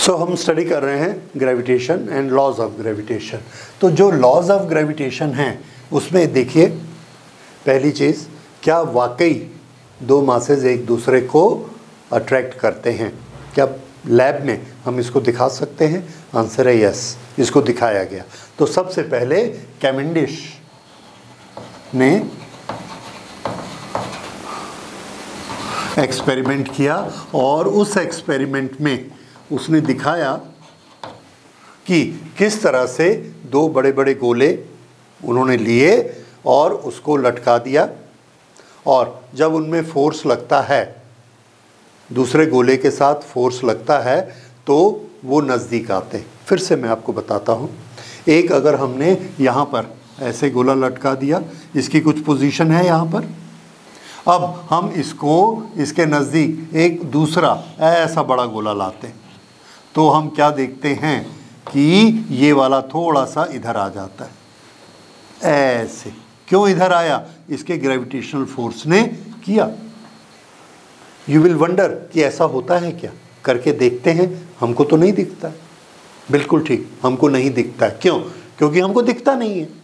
हम स्टडी कर रहे हैं gravitation and laws of gravitation. तो जो लॉज ऑफ ग्रेविटेशन हैं उसमें देखिए, पहली चीज़, क्या वाकई दो मासेस एक दूसरे को अट्रैक्ट करते हैं? क्या लैब में हम इसको दिखा सकते हैं? आंसर है यस, इसको दिखाया गया। तो सबसे पहले कैवेंडिश ने एक्सपेरिमेंट किया और उस एक्सपेरिमेंट में उसने दिखाया कि किस तरह से दो बड़े बड़े गोले उन्होंने लिए और उसको लटका दिया, और जब उनमें फोर्स लगता है, दूसरे गोले के साथ फोर्स लगता है, तो वो नज़दीक आते हैं। फिर से मैं आपको बताता हूँ। एक, अगर हमने यहाँ पर ऐसे गोला लटका दिया, इसकी कुछ पोजीशन है यहाँ पर, अब हम इसको इसके नज़दीक एक दूसरा ऐसा बड़ा गोला लाते हैं, तो हम क्या देखते हैं कि ये वाला थोड़ा सा इधर आ जाता है। ऐसे क्यों इधर आया? इसके ग्रेविटेशनल फोर्स ने किया। यू विल वंडर कि ऐसा होता है क्या? करके देखते हैं। हमको तो नहीं दिखता। बिल्कुल ठीक, हमको नहीं दिखता है। क्यों? क्योंकि हमको दिखता नहीं है।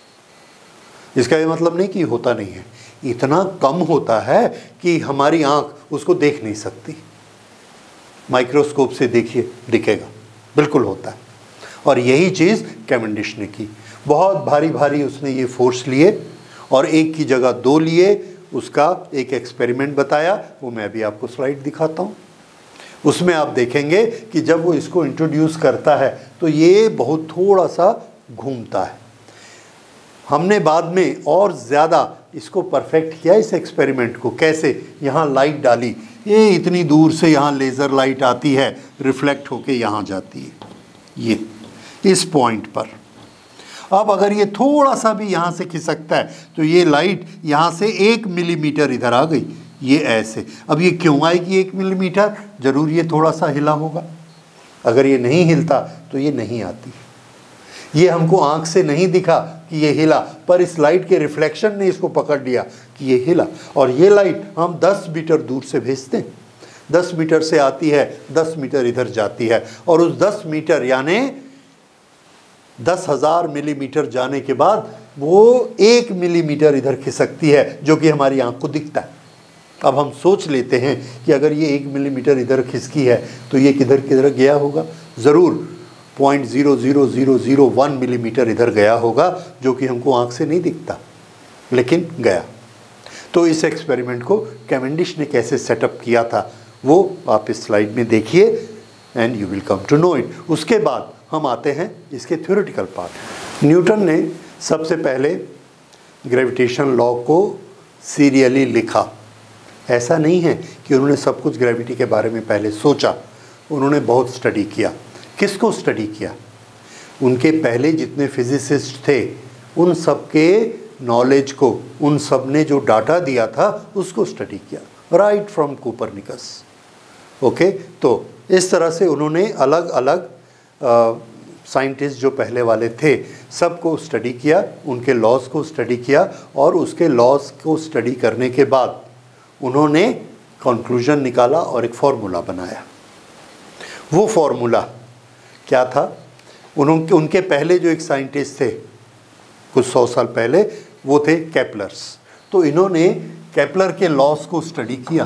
इसका ये मतलब नहीं कि होता नहीं है, इतना कम होता है कि हमारी आंख उसको देख नहीं सकती। माइक्रोस्कोप से देखिए, दिखेगा, बिल्कुल होता है। और यही चीज़ कैवेंडिश ने की। बहुत भारी भारी उसने ये फोर्स लिए और एक की जगह दो लिए। उसका एक एक्सपेरिमेंट बताया, वो मैं अभी आपको स्लाइड दिखाता हूँ। उसमें आप देखेंगे कि जब वो इसको इंट्रोड्यूस करता है तो ये बहुत थोड़ा सा घूमता है। हमने बाद में और ज़्यादा इसको परफेक्ट किया, इस एक्सपेरिमेंट को। कैसे? यहाँ लाइट डाली, ये इतनी दूर से यहाँ लेज़र लाइट आती है, रिफ्लेक्ट होके यहाँ जाती है, ये इस पॉइंट पर। अब अगर ये थोड़ा सा भी यहाँ से खिसकता है तो ये लाइट यहाँ से 1 मिलीमीटर इधर आ गई, ये ऐसे। अब ये क्यों आएगी 1 मिलीमीटर? ज़रूर ये थोड़ा सा हिला होगा। अगर ये नहीं हिलता तो ये नहीं आती। ये हमको आँख से नहीं दिखा कि ये हिला, पर इस लाइट के रिफ्लेक्शन ने इसको पकड़ लिया कि ये हिला। और ये लाइट हम 10 मीटर दूर से भेजते हैं। 10 मीटर से आती है, 10 मीटर इधर जाती है, और उस 10 मीटर यानी 10,000 मिलीमीटर जाने के बाद वो 1 मिलीमीटर इधर खिसकती है, जो कि हमारी आँख को दिखता है। अब हम सोच लेते हैं कि अगर ये 1 मिलीमीटर इधर खिसकी है तो ये किधर किधर गया होगा? ज़रूर 0.00001 मिलीमीटर इधर गया होगा, जो कि हमको आँख से नहीं दिखता, लेकिन गया। तो इस एक्सपेरिमेंट को कैवेंडिश ने कैसे सेटअप किया था वो आप इस स्लाइड में देखिए, and you will come to know it. उसके बाद हम आते हैं इसके थ्योरेटिकल पार्ट। न्यूटन ने सबसे पहले ग्रेविटेशन लॉ को सीरियली लिखा। ऐसा नहीं है कि उन्होंने सब कुछ ग्रेविटी के बारे में पहले सोचा, उन्होंने बहुत स्टडी किया। किसको स्टडी किया? उनके पहले जितने फिजिसिस्ट थे उन सब के नॉलेज को, उन सब ने जो डाटा दिया था उसको स्टडी किया, राइट फ्रॉम कोपरनिकस। ओके, तो इस तरह से उन्होंने अलग अलग साइंटिस्ट जो पहले वाले थे सबको स्टडी किया, उनके लॉज को स्टडी किया, और उसके लॉज को स्टडी करने के बाद उन्होंने कंक्लूजन निकाला और एक फार्मूला बनाया। वो फार्मूला क्या था? उनके पहले जो एक साइंटिस्ट थे कुछ 100 साल पहले, वो थे केपलर्स। तो इन्होंने केपलर के लॉज को स्टडी किया।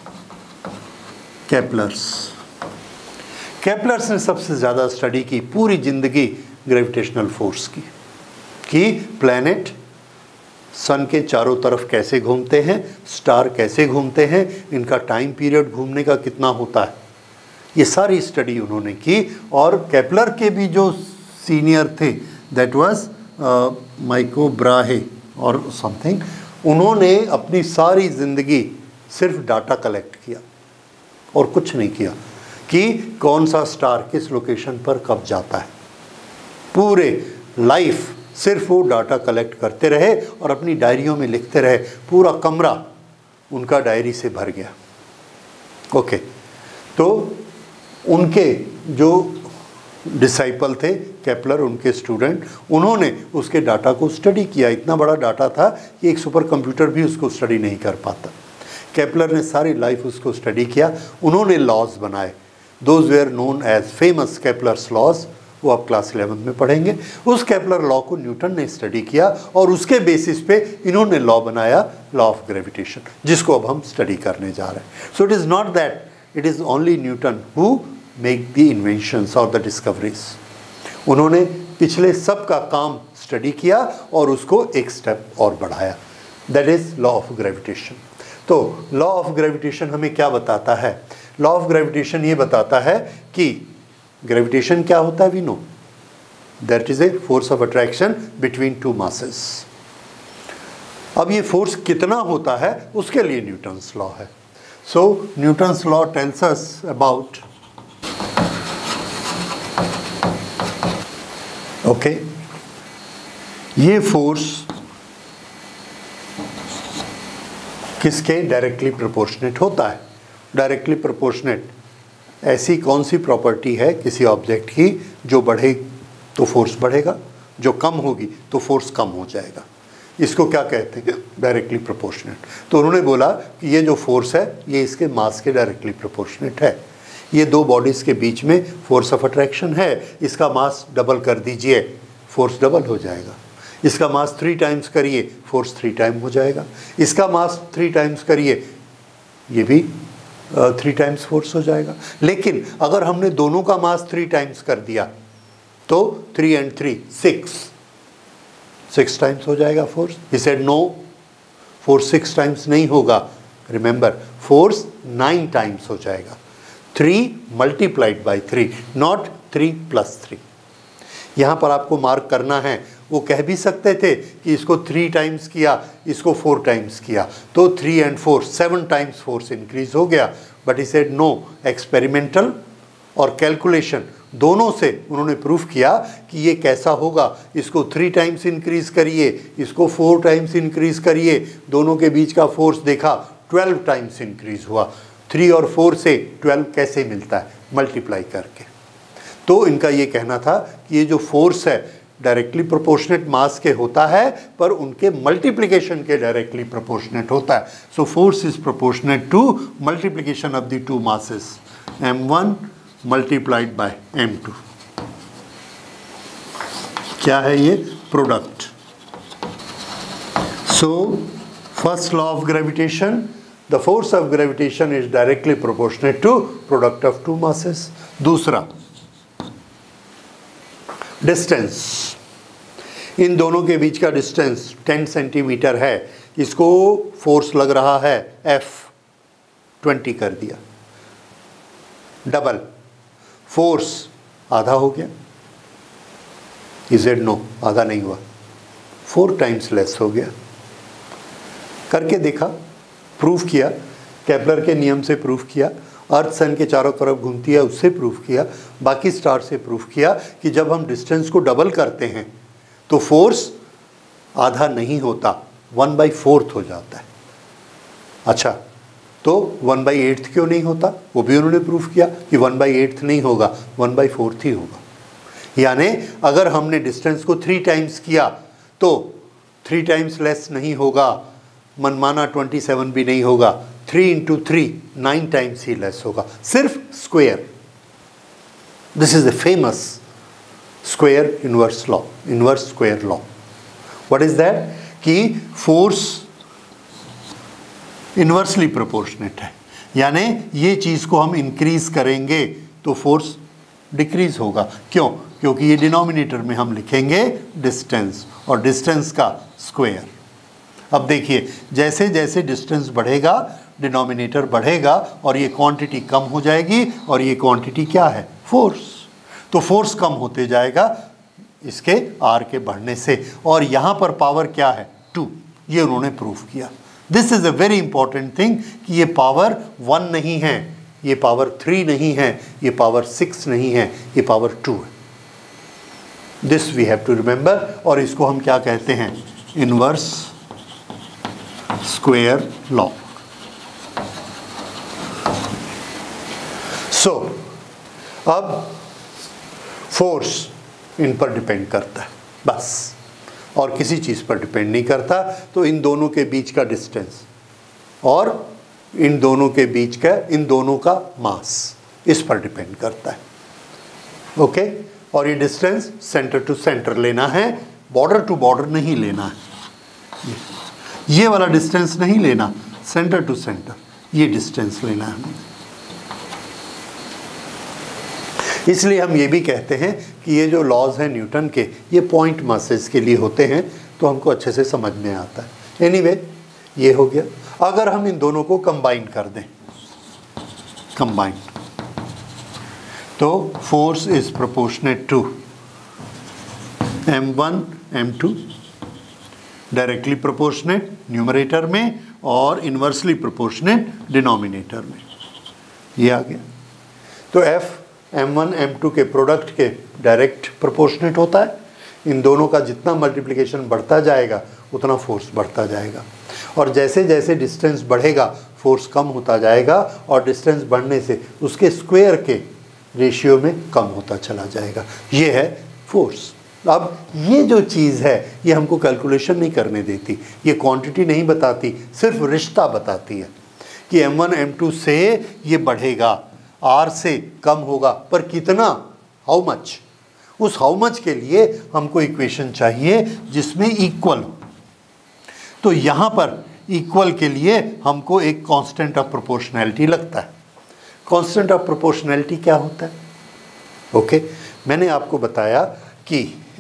केपलर्स ने सबसे ज़्यादा स्टडी की पूरी ज़िंदगी ग्रेविटेशनल फोर्स की, कि प्लैनेट सन के चारों तरफ कैसे घूमते हैं, स्टार कैसे घूमते हैं, इनका टाइम पीरियड घूमने का कितना होता है, ये सारी स्टडी उन्होंने की। और केपलर के भी जो सीनियर थे, दैट वाज माइको ब्राहे और समथिंग, उन्होंने अपनी सारी ज़िंदगी सिर्फ डाटा कलेक्ट किया और कुछ नहीं किया कि कौन सा स्टार किस लोकेशन पर कब जाता है। पूरे लाइफ सिर्फ वो डाटा कलेक्ट करते रहे और अपनी डायरियों में लिखते रहे। पूरा कमरा उनका डायरी से भर गया। ओके, तो उनके जो डिसाइपल थे केपलर, उनके स्टूडेंट, उन्होंने उसके डाटा को स्टडी किया। इतना बड़ा डाटा था कि एक सुपर कंप्यूटर भी उसको स्टडी नहीं कर पाता। केपलर ने सारी लाइफ उसको स्टडी किया। उन्होंने लॉज बनाए। Those were known as famous Kepler's laws, वो आप क्लास 11 में पढ़ेंगे। उस केपलर लॉ को न्यूटन ने स्टडी किया और उसके बेसिस पे इन्होंने लॉ बनाया, लॉ ऑफ ग्रेविटेशन, जिसको अब हम स्टडी करने जा रहे हैं। So it is not that it is only Newton who make the inventions और द डिस्कवरीज। उन्होंने पिछले सब का काम स्टडी किया और उसको एक स्टेप और बढ़ाया, that is law of gravitation. तो लॉ ऑफ ग्रेविटेशन हमें क्या बताता है? लॉ ऑफ ग्रेविटेशन ये बताता है कि ग्रेविटेशन क्या होता है, we know that is a force of attraction between two masses. अब ये फोर्स कितना होता है उसके लिए न्यूटन्स लॉ है। So Newton's law tells us about, okay, ये फोर्स किसके डायरेक्टली प्रोपोर्शनेट होता है? डायरेक्टली प्रोपोर्शनेट ऐसी कौन सी प्रॉपर्टी है किसी ऑब्जेक्ट की जो बढ़े तो फोर्स बढ़ेगा, जो कम होगी तो फोर्स कम हो जाएगा? इसको क्या कहते हैं? Directly proportionate. तो उन्होंने बोला कि ये जो फोर्स है ये इसके मास के डायरेक्टली प्रोपोर्शनेट है। ये दो बॉडीज़ के बीच में फोर्स ऑफ अट्रैक्शन है, इसका मास डबल कर दीजिए, फोर्स डबल हो जाएगा। इसका मास 3 टाइम्स करिए, फोर्स 3 टाइम हो जाएगा। इसका मास 3 टाइम्स करिए, ये भी 3 टाइम्स फोर्स हो जाएगा। लेकिन अगर हमने दोनों का मास 3 टाइम्स कर दिया तो 3 and 3 6 टाइम्स हो जाएगा force. He said no, force 6 times नहीं होगा, रिमेंबर फोर्स 9 टाइम्स हो जाएगा। 3 multiplied by 3, नॉट 3 + 3। यहाँ पर आपको मार्क करना है, वो कह भी सकते थे कि इसको 3 टाइम्स किया, इसको 4 टाइम्स किया, तो 3 and 4 7 टाइम्स फोर्स इंक्रीज हो गया। But he said no, experimental और कैलकुलेशन दोनों से उन्होंने प्रूफ किया कि ये कैसा होगा। इसको 3 टाइम्स इंक्रीज करिए, इसको 4 टाइम्स इंक्रीज करिए, दोनों के बीच का फोर्स देखा 12 टाइम्स इंक्रीज हुआ। 3 और 4 से 12 कैसे मिलता है? मल्टीप्लाई करके। तो इनका ये कहना था कि ये जो फोर्स है डायरेक्टली प्रोपोर्शनेट मास के होता है, पर उनके मल्टीप्लिकेशन के डायरेक्टली प्रोपोर्शनेट होता है। So force is proportionate to multiplication of the two masses, m1 multiplied by m2। क्या है ये? Product. So first law of gravitation, the force of gravitation is directly proportionate to product of two masses. दूसरा, distance, इन दोनों के बीच का distance 10 centimetre है, इसको फोर्स लग रहा है F, 20 कर दिया, डबल फोर्स आधा हो गया। He said नो, आधा नहीं हुआ, 4 टाइम्स लेस हो गया। करके देखा, प्रूफ किया, केपलर के नियम से प्रूफ किया, अर्थ सन के चारों तरफ घूमती है उससे प्रूफ किया, बाकी स्टार से प्रूफ किया कि जब हम डिस्टेंस को डबल करते हैं तो फोर्स आधा नहीं होता, 1/4 हो जाता है। अच्छा, तो 1/8 क्यों नहीं होता? वो भी उन्होंने प्रूफ किया कि 1/8 नहीं होगा, 1/4 ही होगा। यानी अगर हमने डिस्टेंस को 3 टाइम्स किया तो 3 टाइम्स लेस नहीं होगा, मनमाना 27 भी नहीं होगा, 3 into 3 9 टाइम्स ही लेस होगा, सिर्फ square. This is the famous square inverse law, inverse square law. What is that? कि फोर्स इनवर्सली प्रोपोर्शनेट है, यानी ये चीज़ को हम इंक्रीज करेंगे तो फोर्स डिक्रीज होगा। क्यों? क्योंकि ये डिनोमिनेटर में हम लिखेंगे डिस्टेंस, और डिस्टेंस का स्क्वायर। अब देखिए, जैसे जैसे डिस्टेंस बढ़ेगा डिनोमिनेटर बढ़ेगा और ये क्वांटिटी कम हो जाएगी, और ये क्वांटिटी क्या है? फोर्स। तो फोर्स कम होते जाएगा इसके आर के बढ़ने से, और यहाँ पर पावर क्या है? 2। ये उन्होंने प्रूफ किया। This is a very important thing कि ये पावर 1 नहीं है, ये पावर 3 नहीं है, ये पावर 6 नहीं है, ये पावर 2 है। This we have to remember, और इसको हम क्या कहते हैं? Inverse square law. सो अब फोर्स इन पर डिपेंड करता है बस, और किसी चीज़ पर डिपेंड नहीं करता। तो इन दोनों के बीच का डिस्टेंस और इन दोनों के बीच का, इन दोनों का मास, इस पर डिपेंड करता है। ओके, और ये डिस्टेंस सेंटर टू सेंटर लेना है, बॉर्डर टू बॉर्डर नहीं लेना है। ये वाला डिस्टेंस नहीं लेना, सेंटर टू सेंटर ये डिस्टेंस लेना है। इसलिए हम ये भी कहते हैं कि ये जो लॉज हैं न्यूटन के, ये पॉइंट मासेस के लिए होते हैं, तो हमको अच्छे से समझ में आता है। एनीवे, ये हो गया। अगर हम इन दोनों को कंबाइन कर दें, कंबाइन, तो force is proportionate to m1 m2, directly proportionate numerator में और इन्वर्सली प्रोपोर्शनेट डिनोमिनेटर में। ये आ गया। तो f m1 m2 के प्रोडक्ट के डायरेक्ट प्रोपोर्शनेट होता है। इन दोनों का जितना मल्टीप्लिकेशन बढ़ता जाएगा उतना फोर्स बढ़ता जाएगा, और जैसे जैसे डिस्टेंस बढ़ेगा फोर्स कम होता जाएगा, और डिस्टेंस बढ़ने से उसके स्क्वायर के रेशियो में कम होता चला जाएगा। ये है फोर्स। अब ये जो चीज़ है ये हमको कैलकुलेशन नहीं करने देती, ये क्वांटिटी नहीं बताती, सिर्फ रिश्ता बताती है कि m1 m2 से ये बढ़ेगा, r से कम होगा, पर कितना, हाउ मच। उस हाउ मच के लिए हमको इक्वेशन चाहिए जिसमें इक्वल हो। तो यहाँ पर इक्वल के लिए हमको एक कांस्टेंट ऑफ प्रोपोर्शनैलिटी लगता है। कांस्टेंट ऑफ प्रोपोर्शनैलिटी क्या होता है? ओके, मैंने आपको बताया कि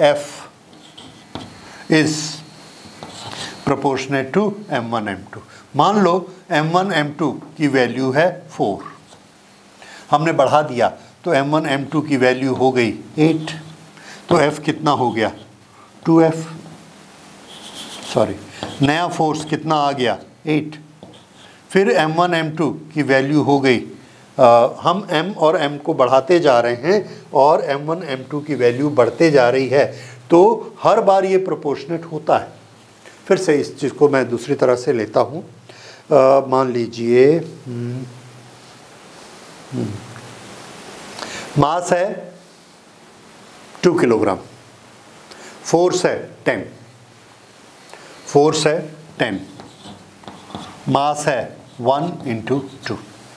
f is proportionate to m1 m2। मान लो m1 m2 की वैल्यू है 4, हमने बढ़ा दिया तो m1 m2 की वैल्यू हो गई 8, तो f कितना हो गया 2f, सॉरी नया फोर्स कितना आ गया 8। फिर m1 m2 की वैल्यू हो गई, हम m और m को बढ़ाते जा रहे हैं और m1 m2 की वैल्यू बढ़ते जा रही है, तो हर बार ये प्रोपोर्शनेट होता है। फिर से इस चीज़ को मैं दूसरी तरह से लेता हूँ। मान लीजिए मास है 2 किलोग्राम, फोर्स है 10, फोर्स है 10, मास है 1 × 2,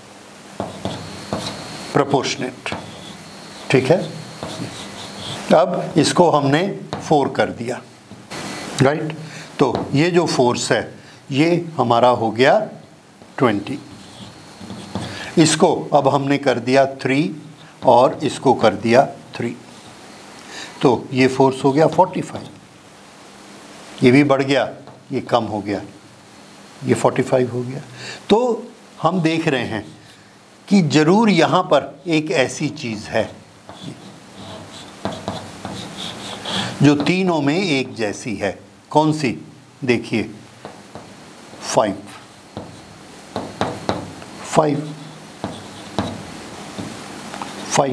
प्रोपोर्शनेट। ठीक है, अब इसको हमने 4 कर दिया, राइट। तो ये जो फोर्स है ये हमारा हो गया 20, इसको अब हमने कर दिया 3 और इसको कर दिया 3, तो ये फोर्स हो गया 45। ये भी बढ़ गया, ये कम हो गया, ये 45 हो गया। तो हम देख रहे हैं कि ज़रूर यहाँ पर एक ऐसी चीज़ है जो तीनों में एक जैसी है। कौन सी? देखिए 5, 5, 5।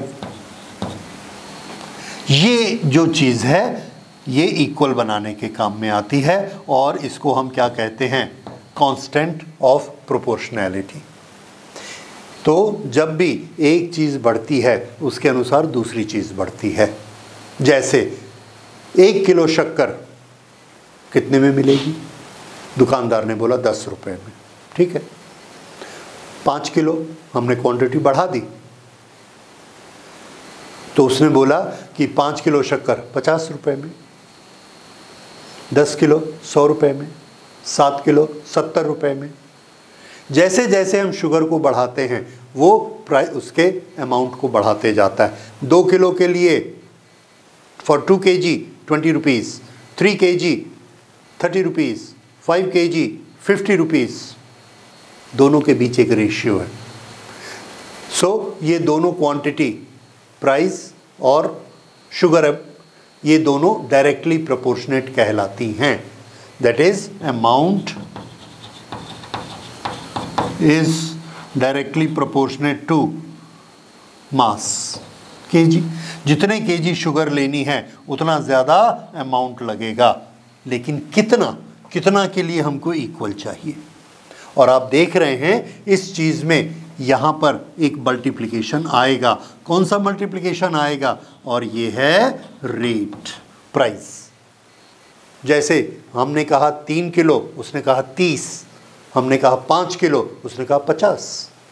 ये जो चीज़ है ये इक्वल बनाने के काम में आती है, और इसको हम क्या कहते हैं? Constant of proportionality. तो जब भी एक चीज़ बढ़ती है उसके अनुसार दूसरी चीज़ बढ़ती है। जैसे 1 किलो शक्कर कितने में मिलेगी? दुकानदार ने बोला 10 रुपये में, ठीक है। 5 किलो हमने क्वांटिटी बढ़ा दी, तो उसने बोला कि 5 किलो शक्कर 50 रुपये में, 10 किलो 100 रुपये में, 7 किलो 70 रुपये में। जैसे जैसे हम शुगर को बढ़ाते हैं वो प्राइस उसके अमाउंट को बढ़ाते जाता है। 2 किलो के लिए for 2 kg 20 rupees, 3 kg 30 rupees, 5 kg 50 rupees, दोनों के बीच एक रेशियो है। सो ये दोनों क्वांटिटी, प्राइस और शुगर, ये दोनों डायरेक्टली प्रोपोर्शनेट कहलाती हैं। That is amount is directly proportionate to mass kg। जितने kg शुगर लेनी है उतना ज़्यादा अमाउंट लगेगा, लेकिन कितना के लिए हमको इक्वल चाहिए। और आप देख रहे हैं इस चीज़ में यहाँ पर एक मल्टीप्लिकेशन आएगा। कौन सा मल्टीप्लिकेशन आएगा? और ये है रेट, प्राइस। जैसे हमने कहा 3 किलो, उसने कहा 30, हमने कहा 5 किलो, उसने कहा 50,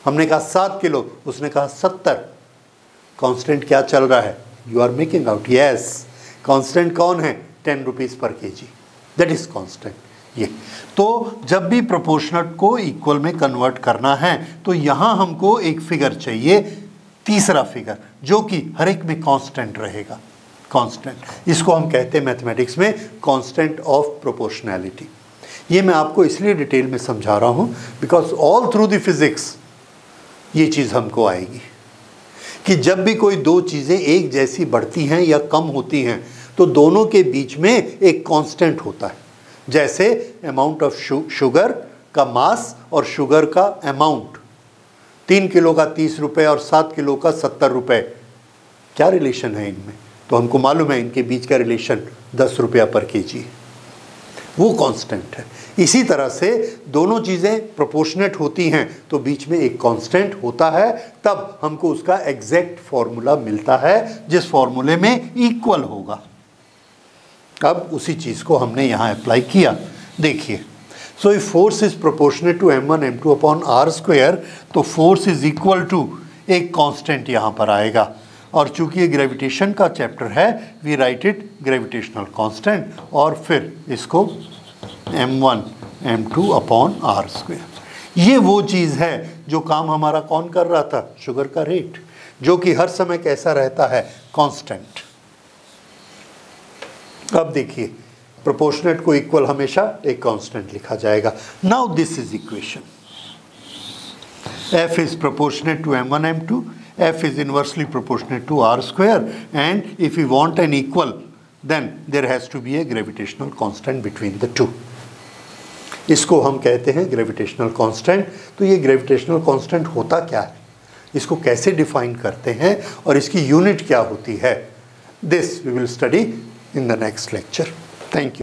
हमने कहा 7 किलो, उसने कहा 70। कांस्टेंट क्या चल रहा है? You are making out, yes constant कौन है? 10 रुपीज़ पर केजी, दैट इज कांस्टेंट। ये तो जब भी प्रोपोर्शनल को इक्वल में कन्वर्ट करना है तो यहाँ हमको एक फिगर चाहिए, तीसरा फिगर, जो कि हर एक में कांस्टेंट रहेगा। कांस्टेंट, इसको हम कहते हैं मैथमेटिक्स में कांस्टेंट ऑफ प्रोपोर्शनैलिटी। ये मैं आपको इसलिए डिटेल में समझा रहा हूँ because all through the physics ये चीज़ हमको आएगी कि जब भी कोई दो चीज़ें एक जैसी बढ़ती हैं या कम होती हैं तो दोनों के बीच में एक कांस्टेंट होता है। जैसे अमाउंट ऑफ शुगर का मास और शुगर का अमाउंट, 3 किलो का 30 रुपये और 7 किलो का 70 रुपये, क्या रिलेशन है इनमें? तो हमको मालूम है इनके बीच का रिलेशन 10 रुपया पर केजी, वो कांस्टेंट है। इसी तरह से दोनों चीज़ें प्रोपोर्शनेट होती हैं तो बीच में एक कांस्टेंट होता है, तब हमको उसका एग्जैक्ट फॉर्मूला मिलता है जिस फॉर्मूले में इक्वल होगा। अब उसी चीज़ को हमने यहाँ अप्लाई किया। देखिए, so if force is proportionate to m1 m2 upon r square, तो फोर्स इज इक्वल टू एक कांस्टेंट यहाँ पर आएगा, और चूंकि ये ग्रेविटेशन का चैप्टर है we write it gravitational constant, और फिर इसको m1 m2 upon r square. ये वो चीज़ है जो काम हमारा कौन कर रहा था? शुगर का रेट, जो कि हर समय कैसा रहता है? कांस्टेंट। अब देखिए, प्रोपोर्शनेट को इक्वल हमेशा एक कांस्टेंट लिखा जाएगा। Now this is equation, f is proportionate to m1 m2, f is inversely proportionate to r square, and if we want an equal then there has to be a gravitational constant between the two. इसको हम कहते हैं gravitational constant. तो ये gravitational constant होता क्या है, इसको कैसे डिफाइन करते हैं और इसकी यूनिट क्या होती है, this we will study in the next lecture. Thank you.